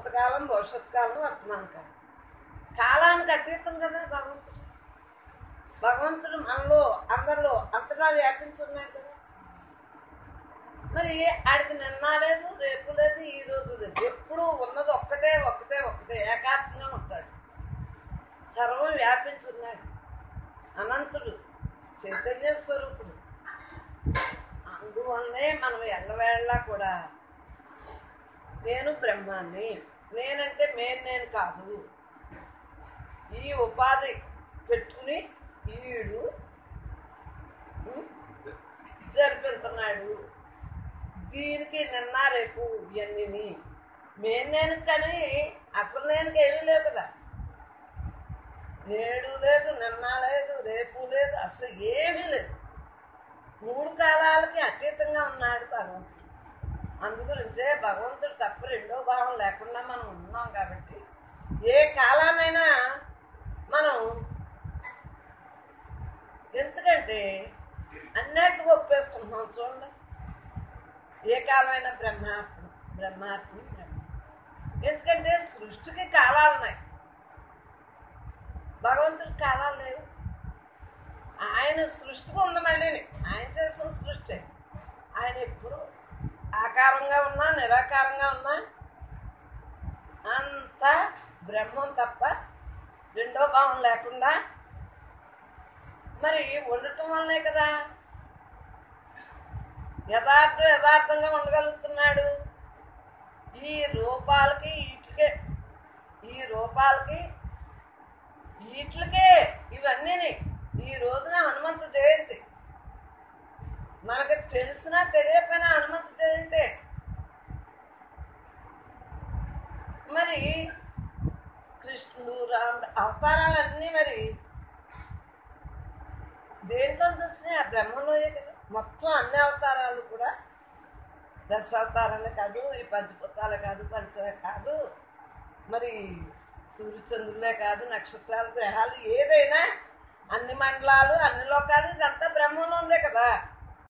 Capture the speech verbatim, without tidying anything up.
భూతకాలం, భవిష్యత్ కాలం, వర్తమాన కాలం. కాలానికి అతీతం కదా భగవంతుడు. భగవంతుడు మనలో అందరిలో అంతటా వ్యాపించున్నాడు కదా. మరి ఆడికి నిన్న లేదు, రేపు లేదు, ఈ రోజు లేదు. ఎప్పుడూ ఉన్నది ఒక్కటే ఒక్కటే ఒక్కటే ఏకాత్మంగా ఉంటాడు. సర్వం వ్యాపించున్నాడు. అనంతుడు, చైతన్య స్వరూపుడు. అందువల్లనే మనం ఎల్లవేళలా కూడా నేను బ్రహ్మాన్ని, నేనంటే మేన్ నేను కాదు, ఈ ఉపాధి పెట్టుకుని ఈడు జరిపిస్తున్నాడు. దీనికి నిన్న రేపు ఇవన్నీ మేన్ నేను, కానీ అసలు నేను ఏమీ లేవు కదా. నేడు లేదు, నిన్న లేదు, రేపు లేదు, అసలు ఏమీ లేదు. మూడు కాలాలకి అతీతంగా ఉన్నాడు భగవంతుడు. అందుగురించే భగవంతుడు తప్ప రెండో భావం లేకుండా మనం ఉన్నాం కాబట్టి ఏ కాలానైనా మనం, ఎందుకంటే అన్నట్టు ఒప్పేసుకుంటున్నాం. చూడండి, ఏ కాలమైనా బ్రహ్మాత్మ బ్రహ్మాత్మ బ్రహ్మ. ఎందుకంటే సృష్టికి కాలాలు ఉన్నాయి, భగవంతుడికి కాలాలు లేవు. ఆయన సృష్టికి ఉంది, మళ్ళీ ఆయన చేసిన సృష్టి. ఆయన ఎప్పుడు ఆకారంగా ఉన్నా నిరాకారంగా ఉన్నా అంతా బ్రహ్మం తప్ప రెండో భావం లేకుండా మరి ఉండటం వల్లనే కదా యథార్థ యథార్థంగా ఉండగలుగుతున్నాడు. ఈ రూపాలకి వీటికే ఈ రూపాలకి వీటికే ఇవన్నీ ఈ రోజున హనుమంత జయంతి. మనకు తెలిసినా తెలియకపోయినా హనుమంత జయంతే. మరి కృష్ణుడు, రాముడు అవతారాలన్నీ మరి దేంట్లో వచ్చినాయి? ఆ బ్రహ్మలోయే కదా. మొత్తం అన్ని అవతారాలు కూడా దశ అవతారాలే కాదు, ఈ పంచభూతాలే కాదు, పంచలే కాదు, మరి సూర్యచంద్రులే కాదు, నక్షత్రాలు, గ్రహాలు, ఏదైనా అన్ని మండలాలు, అన్ని లోకాలు, ఇదంతా బ్రహ్మంలో ఉందే కదా.